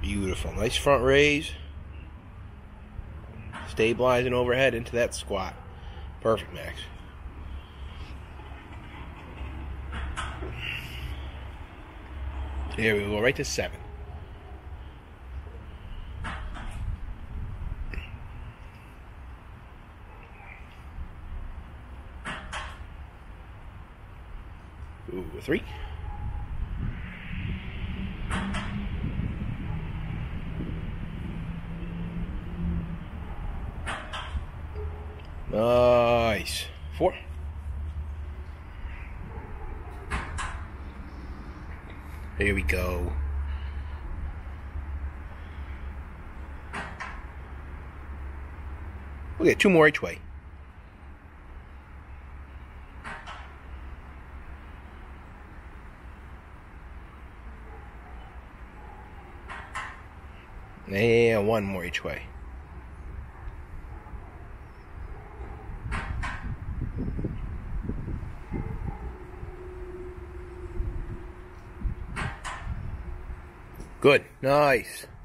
Beautiful. Nice front raise. Stabilizing overhead into that squat. Perfect, Max. Here we go, right to 7. Ooh, 3. Nice. 4. Here we go. We'll get 2 more each way. And 1 more each way. Good. Nice.